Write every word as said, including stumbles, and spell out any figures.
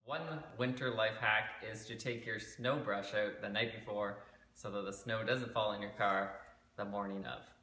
One winter life hack is to take your snow brush out the night before so that the snow doesn't fall in your car the morning of.